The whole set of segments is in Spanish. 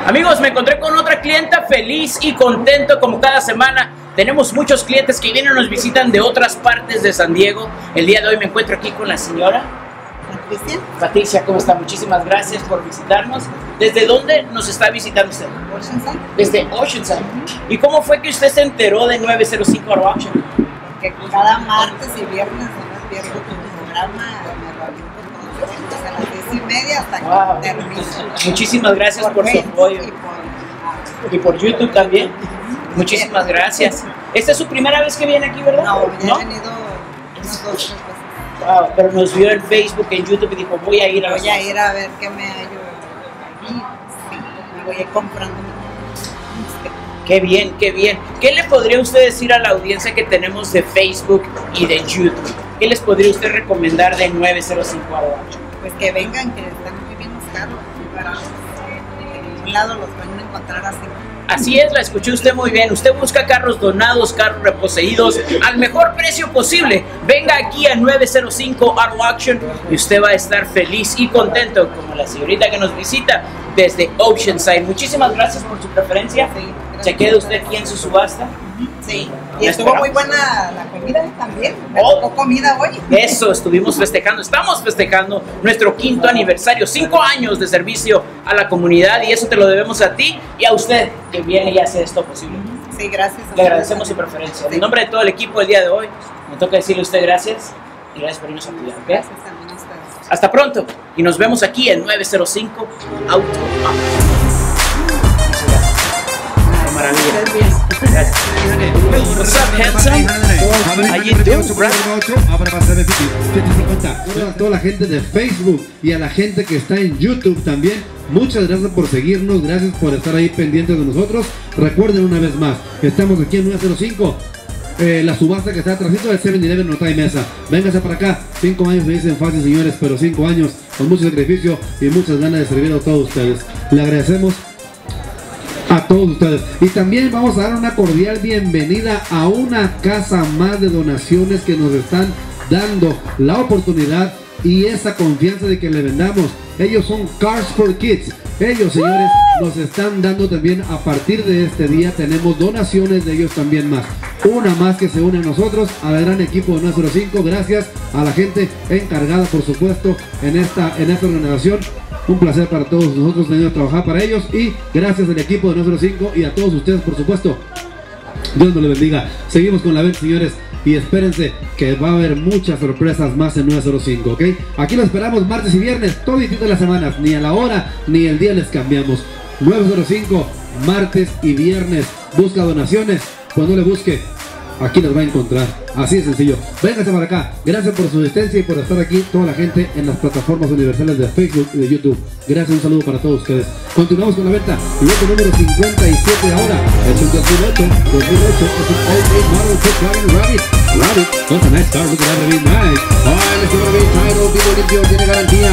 Amigos, me encontré con otra clienta feliz y contento como cada semana. Tenemos muchos clientes que vienen y nos visitan de otras partes de San Diego. El día de hoy me encuentro aquí con la señora Patricia. Patricia, ¿cómo está? Muchísimas gracias por visitarnos. ¿Desde dónde nos está visitando usted? Oceanside. Desde Oceanside. ¿Y cómo fue que usted se enteró de 905 Auto Auction? Porque cada martes y viernes no me pierdo tu programa, me lo aviento a las 10:30 hasta que termine. Muchísimas gracias por su Facebook apoyo. y Y por YouTube también. Muchísimas gracias. ¿Esta es su primera vez que viene aquí, verdad? No, ya he venido unas 2 o 3 veces. Wow, pero nos vio en Facebook, en YouTube y dijo, voy a ir a ver. Voy a ir a ver qué me hallo aquí. Sí, me voy a ir comprando. Qué bien, qué bien. ¿Qué le podría usted decir a la audiencia que tenemos de Facebook y de YouTube? ¿Qué les podría usted recomendar de 905 Auto Auction? Pues que vengan, que están muy bien los carros. En ningún lado los van a encontrar así. Así es, la escuchó usted muy bien. Usted busca carros donados, carros reposeídos al mejor precio posible. Venga aquí a 905 Auto Auction y usted va a estar feliz y contento como la señorita que nos visita desde Oceanside. Muchísimas gracias por su preferencia. Sí, Se queda usted aquí en su subasta. Sí, y estuvo muy buena la comida también. Me tocó comida hoy. Eso, estuvimos festejando, estamos festejando nuestro 5º aniversario, 5 años de servicio a la comunidad y eso te lo debemos a ti y a usted que viene y hace esto posible. Sí, gracias. Le agradecemos su preferencia. En nombre de todo el equipo el día de hoy, me toca decirle a usted gracias y gracias por irnos a apoyar. ¿Okay? Gracias también a ustedes. Hasta pronto y nos vemos aquí en 905 Auto Auction. Maravilla. Gracias. What's up, handsome? How you doing, bro? A toda la gente de Facebook y a la gente que está en YouTube también, muchas gracias por seguirnos, gracias por estar ahí pendientes de nosotros. Recuerden una vez más, estamos aquí en 905. La subasta que está atrásito del 7-Eleven no trae mesa. Véngase para acá. 5 años me dicen fácil, señores, pero 5 años con mucho sacrificio y muchas ganas de servir a todos ustedes. Le agradecemos a todos ustedes. Y también vamos a dar una cordial bienvenida a una casa más de donaciones que nos están dando la oportunidad y esa confianza de que le vendamos. Ellos son Cars for Kids. Ellos, señores, nos están dando también a partir de este día. Tenemos donaciones de ellos también más. Una más que se une a nosotros, al gran equipo de 905. Gracias a la gente encargada, por supuesto, en esta organización. Un placer para todos nosotros venir a trabajar para ellos y gracias al equipo de 905 y a todos ustedes, por supuesto. Dios nos le bendiga. Seguimos con la venta, señores, y espérense que va a haber muchas sorpresas más en 905, ¿ok? Aquí lo esperamos martes y viernes, todo distinto de las semanas, ni a la hora ni el día les cambiamos. 905, martes y viernes. Busca donaciones, cuando le busque, aquí las va a encontrar. Así de sencillo. Vénganse para acá. Gracias por su asistencia y por estar aquí, toda la gente en las plataformas universales de Facebook y de YouTube. Gracias, un saludo para todos ustedes. Continuamos con la venta. Lote número 57 ahora. Es un 2008. Es un all-day model Volkswagen Rabbit. Rabbit. What's a nice car. Look at that, really nice. Alright, let's go Rabbit. Title, tipo limpio, tiene garantía.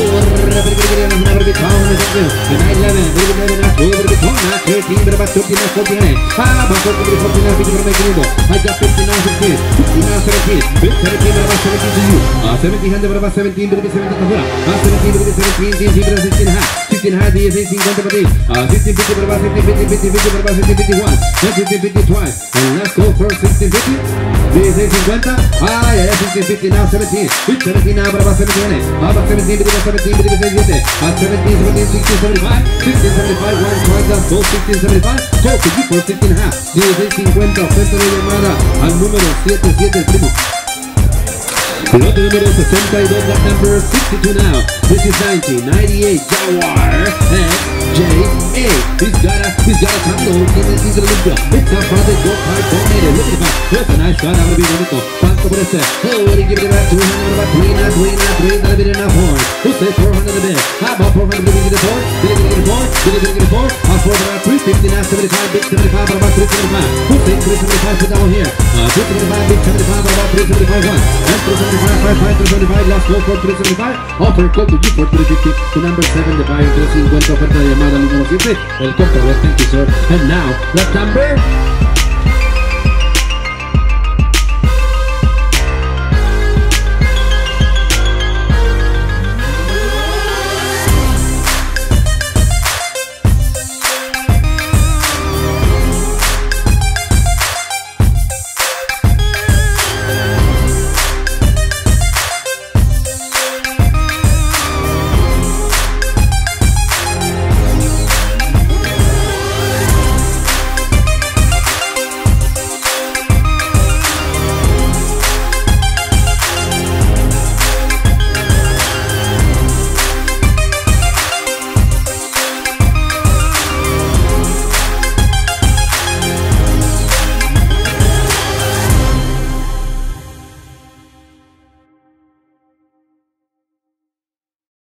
Rabbit Town. The 911. Rabbit Town. 13, Rabbit 39, 49. Ah, va 49, 50. I got 59, 15. 17, 17 berapa 17 to you. 1700 berapa 17 berapa 17 afuera. 17 berapa 17 berapa 16 half. 16 half dia 50 berapa. 1650 berapa 1750 berapa 1751. 1750 twice. And let's go for 1650. 1650. Ya 1650 now 17. 17 now berapa 17. 17 berapa 17 berapa 17. 17 17 16 75. 1675 one twice up. Go 1675. Go to you for 16 half. 1650 oferta de llamada al número 77, primo. Lote número 62, lot number 62 now. This is 1998 Jaguar XJ8. He's got a Tango. He's a limpio. It's a project go-kart donated. Look at that. It's a nice car. Ahora bien bonito. ¿Cuánto por este? Oh, what do you give it about 200 about 3, not bid enough for it. Who say 400 a bit? How about 400? Did you get it for? Did you get it for? Did you get it for? I'll for about 350 now, 75, big 75, but about 375. Who say 375? Put down here. 375, big 75, but about 375 one. And 375, 375, last go for 375. Offer code to you for 350. To number 7, the buyer 350, oferta de llamada número 7. El comprador, thank you, sir. And now, the number